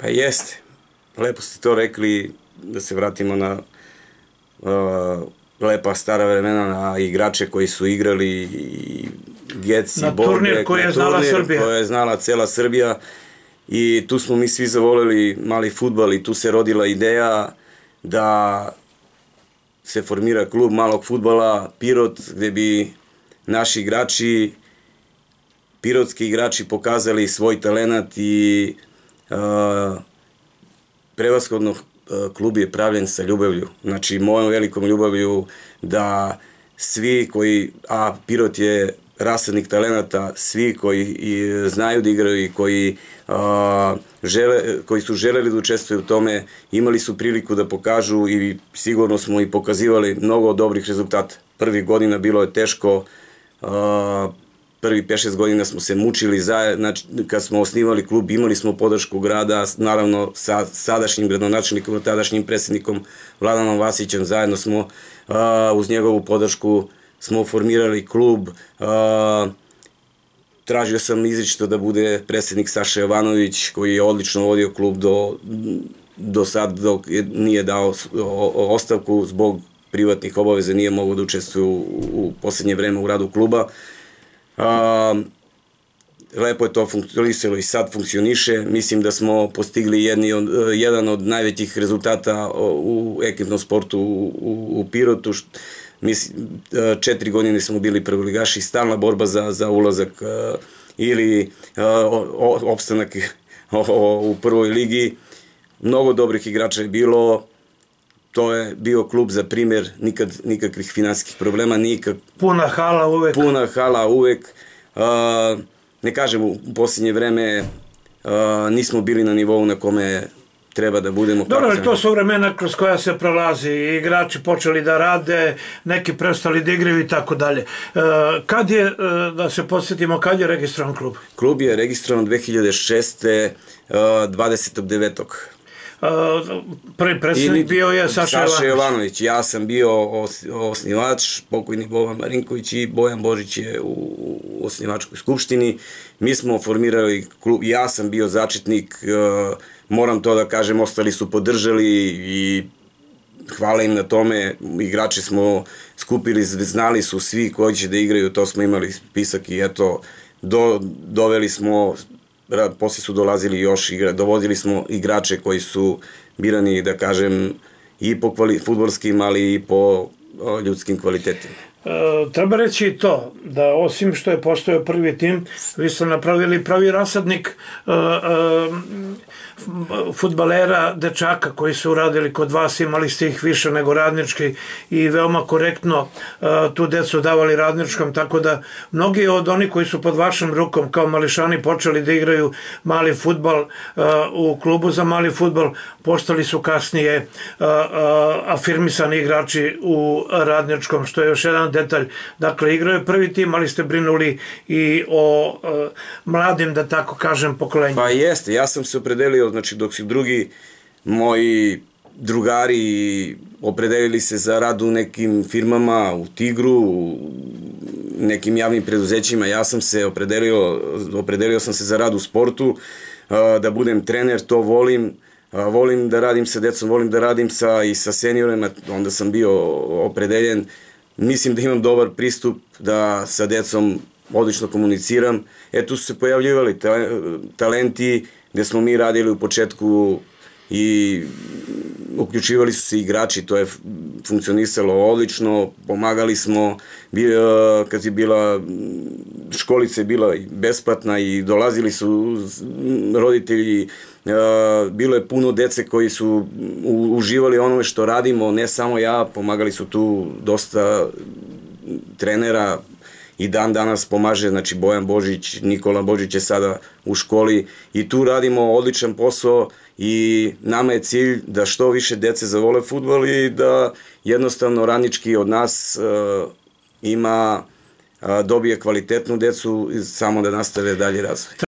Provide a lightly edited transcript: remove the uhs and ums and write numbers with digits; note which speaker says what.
Speaker 1: Pa jeste. Lepo ste to rekli, da se vratimo na lepa stara vremena, na igrače koji su igrali i Geci,
Speaker 2: na turnir koji je znala Srbija.
Speaker 1: Koje je znala cela Srbija i tu smo mi svi zavoleli mali fudbal i tu se rodila ideja da se formira klub malog fudbala Pirot, gde bi naši igrači, pirotski igrači pokazali svoj talenat i prevashodno klub je pravljen sa ljubavlju. Znači, mojom velikom ljubavlju da svi koji, a Pirot je rasadnik talenata, svi koji znaju da igraju i koji su želeli da učestvuju u tome, imali su priliku da pokažu i sigurno smo i pokazivali mnogo dobrih rezultata. Prvih godina bilo je teško, prvi 5-6 godina smo se mučili zajedno, kad smo osnivali klub imali smo podršku grada, naravno sa sadašnjim gradonačelnikom, tadašnjim predsjednikom Vladanom Vasićem, zajedno smo uz njegovu podršku smo formirali klub. Tražio sam izričito da bude predsjednik Saša Jovanović, koji je odlično vodio klub do sad, dok nije dao ostavku zbog privatnih obaveza, nije mogao da učestvuje u poslednje vreme u radu kluba. Lepo je to funkcionisalo i sad funkcioniše. Mislim da smo postigli jedan od najvećih rezultata u ekipnom sportu u Pirotu. 4 godine smo bili prvoligaši, stalna borba za ulazak ili opstanak u prvoj ligi. Mnogo dobrih igrača je bilo. To je bio klub za primjer, nikakvih finansijskih problema,
Speaker 2: puna hala uvek.
Speaker 1: Puna hala uvek. Ne kažem, u posljednje vreme nismo bili na nivou na kome treba da budemo.
Speaker 2: Dobro, ali to su vremena kroz koja se prolazi, igrači počeli da rade, neki prestali da igraju i tako dalje. Kad je, da se podsjetimo, kad je registrovan klub?
Speaker 1: Klub je registrovan 2006. 29.
Speaker 2: Prvi predsjednik bio je Saša
Speaker 1: Jovanović. Ja sam bio osnivač, pokojni Boban Marinković i Bojan Božić je u osnivačkoj skupštini. Mi smo formirali klub, ja sam bio začetnik, moram to da kažem, ostali su podržali i hvala im na tome. Igrače smo skupili, znali su svi koji će da igraju, to smo imali spisak i eto, doveli smo, posle su dolazili još, dovodili smo igrače koji su birani, da kažem, i po fudbalskim, ali i po ljudskim kvalitetima.
Speaker 2: Treba reći i to, da osim što je postojao prvi tim, vi ste napravili pravi rasadnik fudbalera, dečaka koji su uradili kod vas, imali ste ih više nego Radnički i veoma korektno tu decu davali Radničkom, tako da mnogi od onih koji su pod vašom rukom kao mališani počeli da igraju mali fudbal u klubu za mali fudbal, postali su kasnije afirmisani igrači u Radničkom, što je još jedan detalj. Dakle, igrao je prvi tim, ali ste brinuli i o mladim, da tako kažem, pokolenju.
Speaker 1: Pa jeste, ja sam se opredelio, znači dok su drugi moji drugari opredelili se za rad u nekim firmama, u Tigru, u nekim javnim preduzećima, ja sam se opredelio sam se za rad u sportu, da budem trener, to volim. Volim da radim sa decom, volim da radim i sa seniorima, onda sam bio opredeljen. Mislim da imam dobar pristup, da sa decom odlično komuniciram. Tu su se pojavljivali talenti gde smo mi radili u početku i uključivali su se igrači, to je funkcionisalo odlično, pomagali smo, kad je bila, školica je bila besplatna i dolazili su roditelji, bilo je puno dece koji su uživali onome što radimo, ne samo ja, pomagali su tu dosta trenera i dan danas pomaže, znači Bojan Božić, Nikola Božić je sada u školi i tu radimo odličan posao i nama je cilj da što više dece zavole fudbal i da jednostavno Radnički od nas dobije kvalitetnu decu, samo da nastave dalje razvoj.